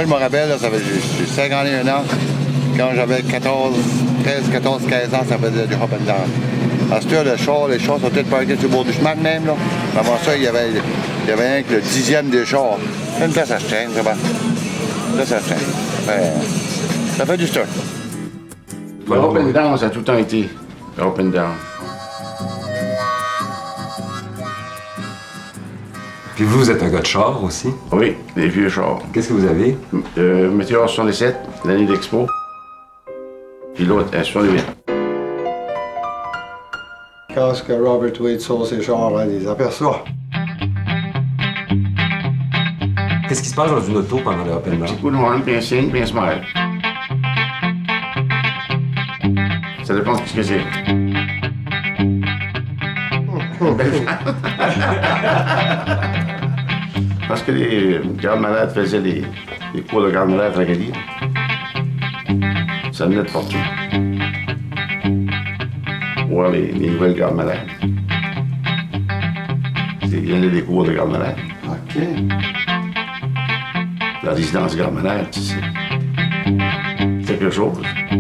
Moi, je me rappelle, là, j'ai 51 ans. Quand j'avais 13, 14, 15 ans, ça faisait du hop and down. À ce temps, les chars sont peut-être parqués sur le bord du chemin même. Là. Avant ça, il y avait rien que le 10e des chars. Une place à se chaîne, c'est bon. Là, ça se chaîne. Ça fait du stock. Le up and down, ça a tout le temps été le up and down. Puis vous êtes un gars de char aussi? Oui, des vieux chars. Qu'est-ce que vous avez? Météor 67, l'année d'Expo. Puis l'autre, 68. Quand Robert Wade sort ses chars, on les aperçoit. Qu'est-ce qui se passe dans une auto pendant le up and down? Petit coup de horn, puis un signe, puis un smile. Ça dépend de ce que c'est. Parce que les gardes-malades faisaient les cours de gardes-malades à Tracadie. Ça venait de partout. Voir les nouvelles gardes-malades. Il y en a des cours de gardes-malades. OK. La résidence garde-malade, c'est quelque chose.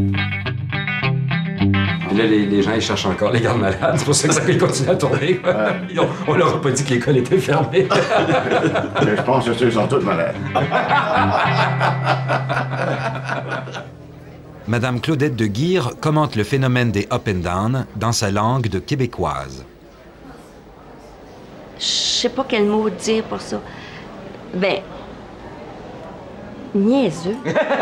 Et là, les gens, ils cherchent encore les gardes-malades. C'est pour ça que ça continue à tourner. On leur a pas dit que l'école était fermée. Je pense que ceux sont tous malades. Madame Claudette de Guire commente le phénomène des up and down dans sa langue de québécoise. Je sais pas quel mot dire pour ça. Ben, niaiseux.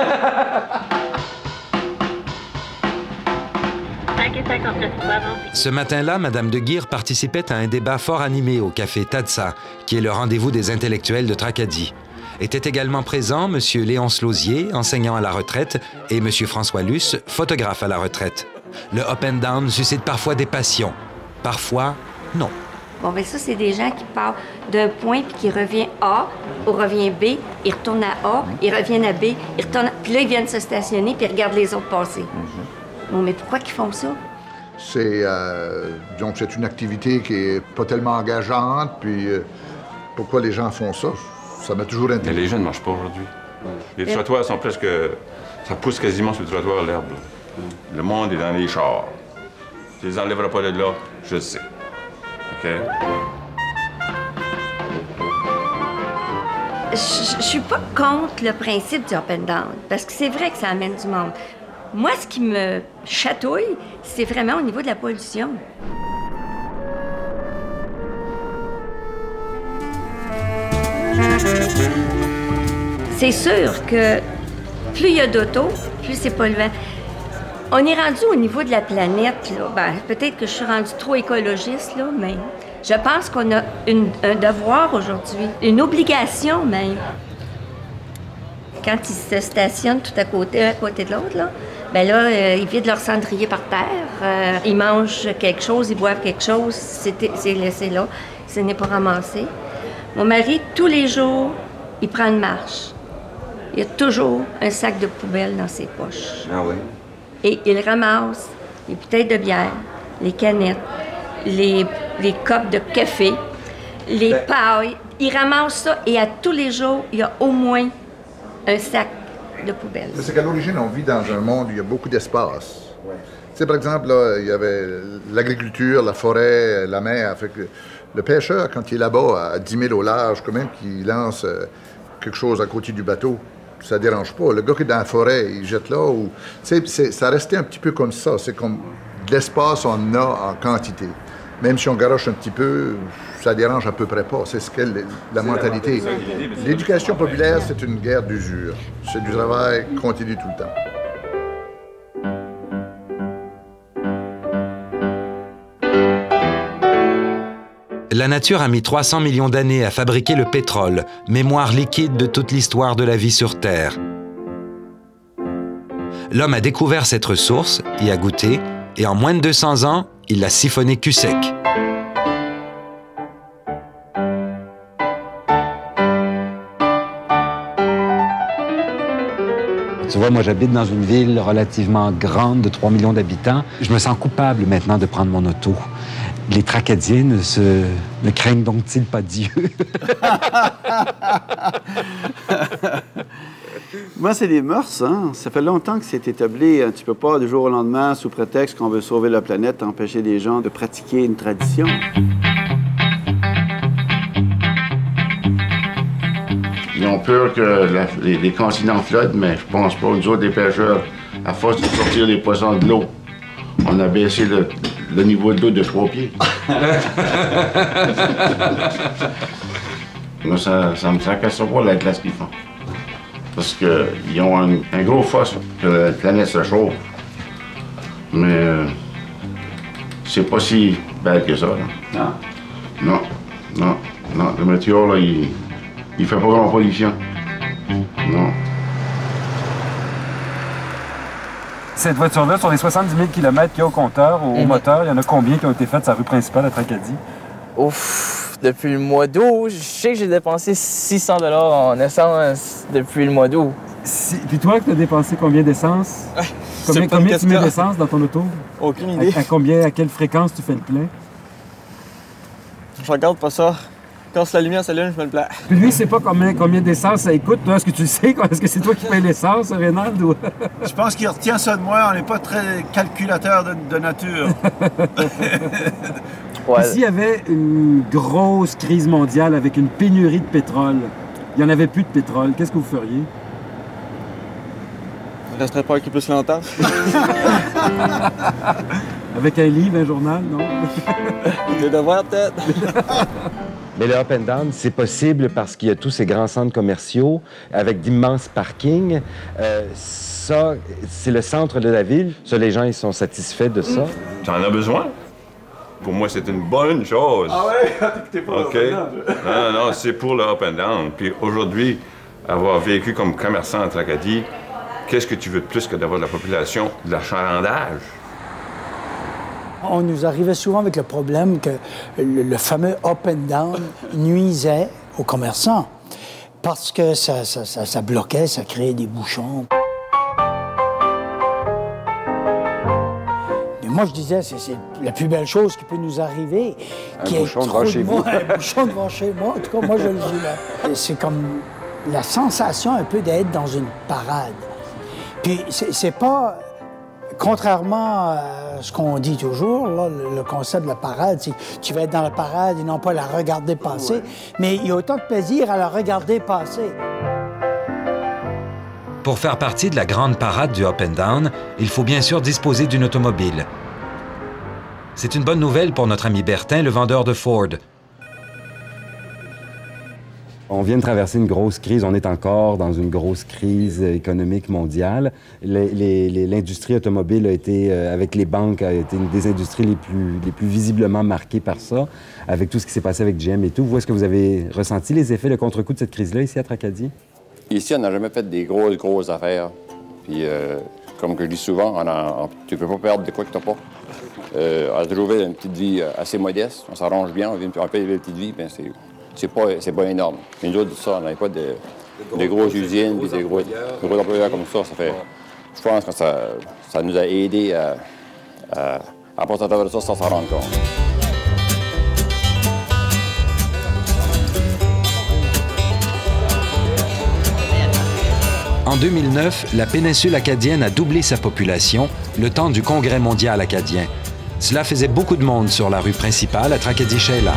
Ce matin-là, Madame de Guire participait à un débat fort animé au café Tadsa, qui est le rendez-vous des intellectuels de Tracadie. Étaient également présents M. Léonce Lausier, enseignant à la retraite, et M. François Luce, photographe à la retraite. Le up and down suscite parfois des passions, parfois non. Bon, ben ça, c'est des gens qui partent d'un point puis qui revient A ou revient B, ils retournent à A, ils reviennent à B, ils retournent à... Puis là, ils viennent se stationner puis ils regardent les autres passer. Bon, mais pourquoi ils font ça? C'est donc c'est une activité qui est pas tellement engageante, puis pourquoi les gens font ça? Ça m'a toujours intéressé. Mais les jeunes ne marchent pas aujourd'hui. Les trottoirs sont presque... Ça pousse quasiment sur le trottoir l'herbe. Le monde est dans les chars. Tu les enlèveras pas de là, je le sais. OK? Je suis pas contre le principe du up and down, parce que c'est vrai que ça amène du monde. Moi, ce qui me chatouille, c'est vraiment au niveau de la pollution. C'est sûr que plus il y a d'autos, plus c'est polluant. On est rendu au niveau de la planète, là. Ben, peut-être que je suis rendue trop écologiste, là, mais je pense qu'on a un devoir aujourd'hui, une obligation même. Quand ils se stationnent tout à côté de l'autre, là, ben là, ils vident leur cendrier par terre, ils mangent quelque chose, ils boivent quelque chose, c'est laissé là, ce n'est pas ramassé. Mon mari, tous les jours, il prend une marche. Il y a toujours un sac de poubelle dans ses poches. Ah oui? Et il ramasse les bouteilles de bière, les canettes, les copes de café, les pailles. Il ramasse ça et à tous les jours, il y a au moins un sac de poubelle. C'est qu'à l'origine, on vit dans un monde où il y a beaucoup d'espace. Ouais. Tu sais, par exemple, là, il y avait l'agriculture, la forêt, la mer. Fait que le pêcheur, quand il est là-bas à 10 000 au large, quand même, qu'il lance quelque chose à côté du bateau, ça ne dérange pas. Le gars qui est dans la forêt, il jette là. Ou, tu sais, ça restait un petit peu comme ça. C'est comme de l'espace, on en a en quantité. Même si on garoche un petit peu, ça dérange à peu près pas. C'est ce qu'est la mentalité. L'éducation populaire, c'est une guerre d'usure. C'est du travail continu tout le temps. La nature a mis 300 millions d'années à fabriquer le pétrole, mémoire liquide de toute l'histoire de la vie sur Terre. L'homme a découvert cette ressource, y a goûté, et en moins de 200 ans, il l'a siphonné cul sec. Tu vois, moi, j'habite dans une ville relativement grande de 3 millions d'habitants. Je me sens coupable maintenant de prendre mon auto. Les Tracadiens ne craignent donc-ils pas Dieu? Moi, c'est des mœurs, hein. Ça fait longtemps que c'est établi. Tu peux pas, du jour au lendemain, sous prétexte qu'on veut sauver la planète, empêcher les gens de pratiquer une tradition. Ils ont peur que les continents flottent, mais je pense pas. Nous autres, les pêcheurs, à force de sortir les poissons de l'eau, on a baissé le niveau de l'eau de 3 pieds. Moi, ça me casse pas la glace qu'ils font. Parce qu'ils ont un gros force que la planète se chauffe. Mais c'est pas si bad que ça. Là. Non. Non. Le météo, là, il fait pas grand pollution. Non. Cette voiture-là, sur les 70 000 km qu'il y a au compteur, au moteur, il y en a combien qui ont été faites sur la rue principale à Tracadie? Ouf, depuis le mois d'août, je sais que j'ai dépensé 600 $ en essence depuis le mois d'août. Puis toi, tu as dépensé combien d'essence? Combien tu mets d'essence dans ton auto? Aucune idée. À quelle fréquence tu fais le plein? Je regarde pas ça. Quand la lumière s'allume, je me le plains. Puis lui, c'est pas combien d'essence ça coûte. Toi, est-ce que tu le sais? Est-ce que c'est toi qui payes l'essence, Reynald? Ou... Je pense qu'il retient ça de moi. On n'est pas très calculateur de nature. Ouais. S'il y avait une grosse crise mondiale avec une pénurie de pétrole, il n'y en avait plus de pétrole, qu'est-ce que vous feriez? Je resterais pas occupé plus longtemps. Avec un livre, un journal, non? Des devoirs, peut-être. Mais le up and down, c'est possible parce qu'il y a tous ces grands centres commerciaux avec d'immenses parkings. Ça, c'est le centre de la ville. Ça, les gens, ils sont satisfaits de ça. Tu en as besoin? Pour moi, c'est une bonne chose. Ah ouais? T'es pour OK? Non, c'est pour le up and down. Puis aujourd'hui, avoir vécu comme commerçant en Tracadie, qu'est-ce que tu veux de plus que d'avoir de la population de l'achalandage? On nous arrivait souvent avec le problème que le fameux up and down nuisait aux commerçants parce que ça bloquait, ça créait des bouchons. Mais moi, je disais, c'est la plus belle chose qui peut nous arriver. Un bouchon devant chez vous. Un bouchon devant chez moi. En tout cas, moi, je le dis là. C'est comme la sensation un peu d'être dans une parade. Puis c'est pas... Contrairement à ce qu'on dit toujours, là, le concept de la parade, c'est que tu vas être dans la parade et non pas la regarder passer. Ouais. Mais il y a autant de plaisir à la regarder passer. Pour faire partie de la grande parade du Up and Down, il faut bien sûr disposer d'une automobile. C'est une bonne nouvelle pour notre ami Bertin, le vendeur de Ford. On vient de traverser une grosse crise, on est encore dans une grosse crise économique mondiale. L'industrie automobile a été, avec les banques, a été une des industries les plus visiblement marquées par ça, avec tout ce qui s'est passé avec GM et tout. Vous, est-ce que vous avez ressenti les effets, le contre-coup de cette crise-là ici à Tracadie? Ici, on n'a jamais fait des grosses affaires. Puis, comme je dis souvent, tu ne peux pas perdre de quoi que tu n'as pas. On a toujours eu une petite vie assez modeste, on s'arrange bien, on paye une petite vie, bien c'est pas énorme. Mais nous autres, ça, on n'avait pas de grosses usines et des gros employeurs comme ça. Je pense que ça nous a aidés à passer à travers ça sans s'en rendre compte. En 2009, la péninsule acadienne a doublé sa population le temps du Congrès mondial acadien. Cela faisait beaucoup de monde sur la rue principale à Tracadie-Sheila.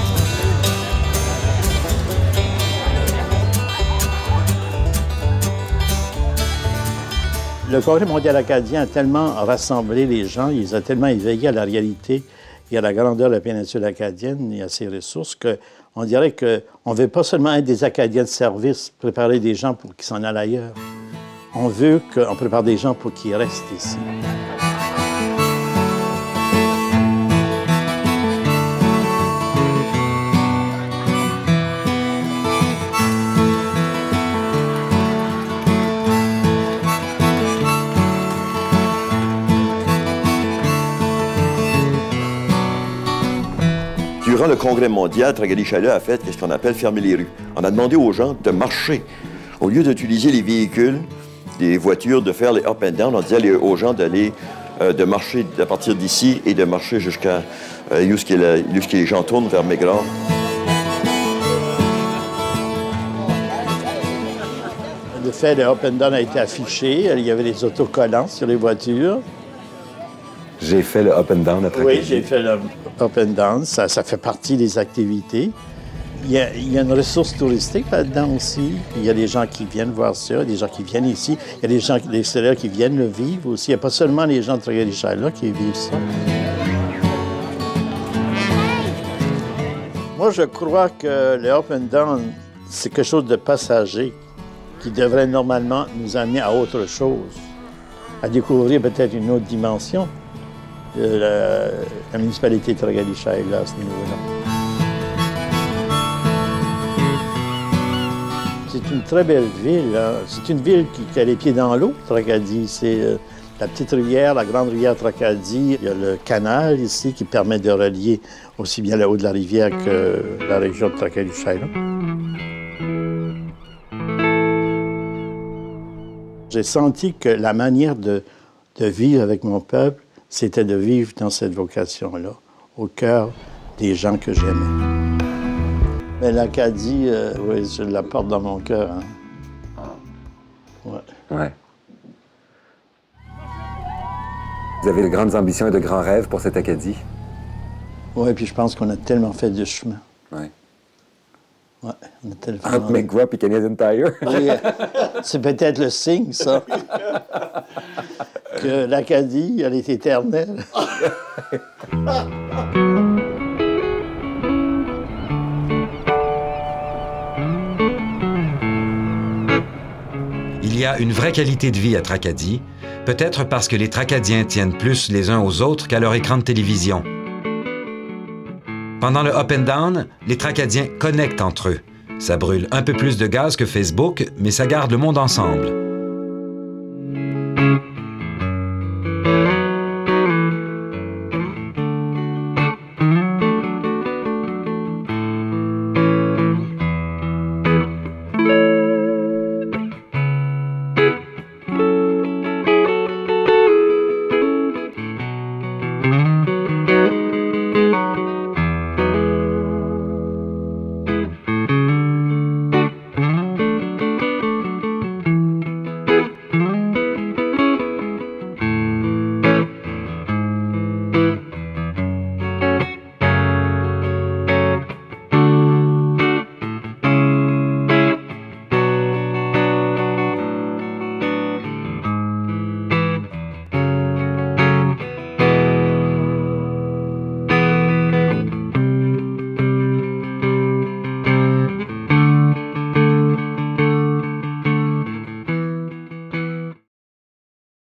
Le Congrès mondial acadien a tellement rassemblé les gens, il a tellement éveillé à la réalité et à la grandeur de la péninsule acadienne et à ses ressources qu'on dirait qu'on ne veut pas seulement être des Acadiens de service, préparer des gens pour qu'ils s'en aillent ailleurs. On veut qu'on prépare des gens pour qu'ils restent ici. Durant le Congrès mondial, Tracadie-Sheila a fait ce qu'on appelle fermer les rues. On a demandé aux gens de marcher. Au lieu d'utiliser les véhicules, les voitures, de faire les up and down, on disait aux gens d'aller, de marcher à partir d'ici et de marcher jusqu'à où les gens tournent vers Maigreur. de fait, le Up and Down a été affiché. Il y avait des autocollants sur les voitures. J'ai fait le Up and Down à Tracadie. Oui, j'ai fait le Up and Down. Ça fait partie des activités. Il y a une ressource touristique là-dedans aussi. Il y a des gens qui viennent voir ça, des gens qui viennent ici. Il y a des gens de l'extérieur qui viennent le vivre aussi. Il n'y a pas seulement les gens de Tracadie-Charles qui vivent ça. Moi, je crois que le Up and Down, c'est quelque chose de passager qui devrait normalement nous amener à autre chose, à découvrir peut-être une autre dimension de la municipalité de Tracadie-Charles à ce niveau-là. C'est une très belle ville. Hein. C'est une ville qui a les pieds dans l'eau, Tracadie. C'est la petite rivière, la grande rivière Tracadie. Il y a le canal ici qui permet de relier aussi bien le haut de la rivière que la région de Tracadie-Charles. J'ai senti que la manière de vivre avec mon peuple, c'était de vivre dans cette vocation-là, au cœur des gens que j'aimais. Mais l'Acadie, oui, je la porte dans mon cœur. Hein. Ouais. Ouais. Vous avez de grandes ambitions et de grands rêves pour cette Acadie? Oui, puis je pense qu'on a tellement fait de chemin. Oui. Oui, on a tellement... Entre McGraw et Canadian Tire? Oui, c'est peut-être le signe, ça. Que l'Acadie, elle est éternelle. Il y a une vraie qualité de vie à Tracadie, peut-être parce que les Tracadiens tiennent plus les uns aux autres qu'à leur écran de télévision. Pendant le Up and Down, les Tracadiens connectent entre eux. Ça brûle un peu plus de gaz que Facebook, mais ça garde le monde ensemble.